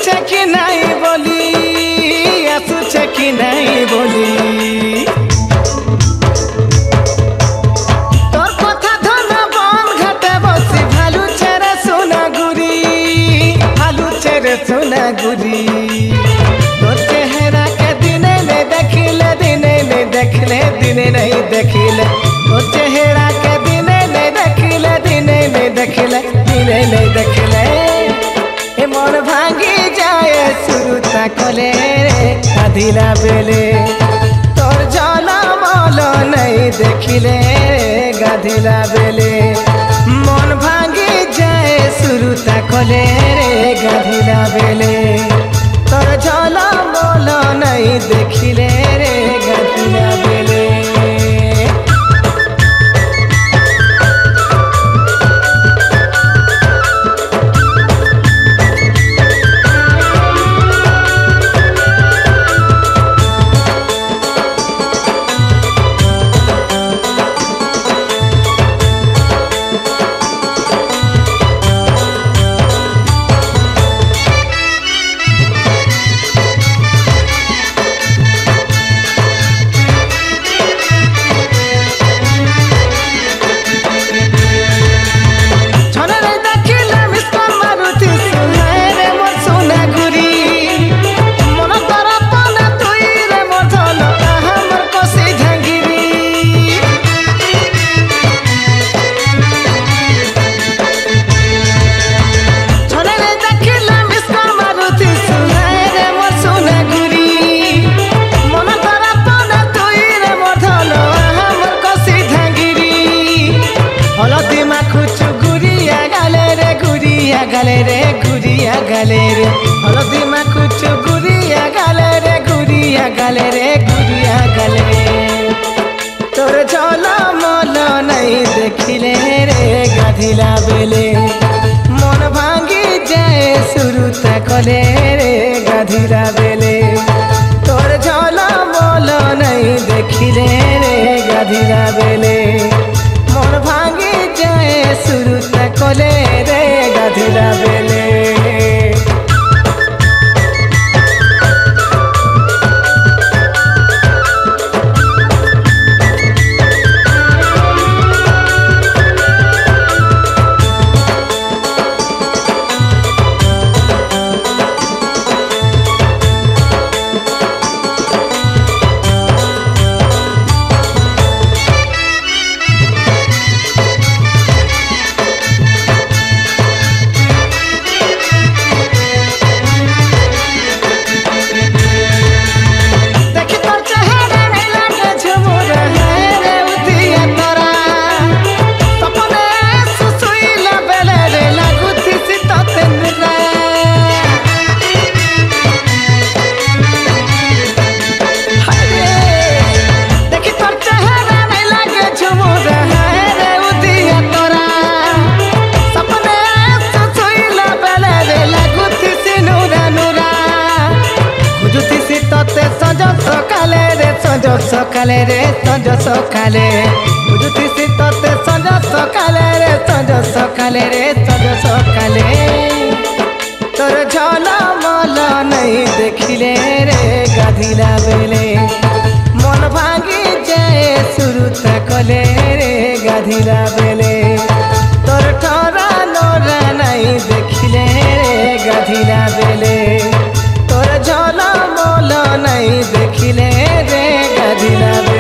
आसुचे कि नहीं बोली आसुचे कि नहीं बोली तोर कथा धन बन घाटे बसी भालू चेरे सोना गुरी तोर चेहरा के दिने नहीं देखिले दिने नहीं देखिले तोर चेहरा के दिने नहीं देखिले मन भांगी जाए सुरुता कले आधिला बेले तोर जला मल नहीं देखिले गाधिला बेले मन भांगी जाए सुरुता कले गाधिला बेले तोर जला मल नहीं देखिले रे गाधिला बेले गले रे हलदी में कुछ गुड़िया गले रे गुड़िया गले तोर झला मल नहीं देखिले रे गाधिला बेले मन भांगी जाए सुरुता कले रे गाधिला बेले तोर झला मल नहीं देखिले रे गाधिला बेले मन भांगी जाए सुरुता कले रे गाधिला बेले सकाले रे संज सकाले बुझुती तोते संज सकाले रे संज सकाले तोर झला मल नहीं देखिले रे गाधिला बेले मन भांगी जाए सुरुता कले रे गाधिला बेले तोर ठरा नोरा नहीं देखिले रे गाधिला बेले तोर झला मल नहीं देखिले रे गाधिला